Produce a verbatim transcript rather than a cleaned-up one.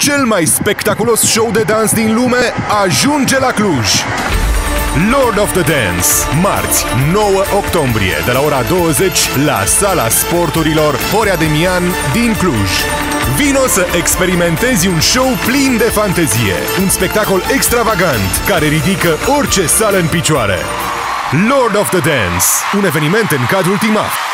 Cel mai spectaculos show de dans din lume ajunge la Cluj. Lord of the Dance, marți, nouă octombrie, de la ora douăzeci, la Sala Sporturilor Horea de Mian din Cluj. Vino să experimentezi un show plin de fantezie, un spectacol extravagant care ridică orice sală în picioare. Lord of the Dance, un eveniment în cadrul TiMAF.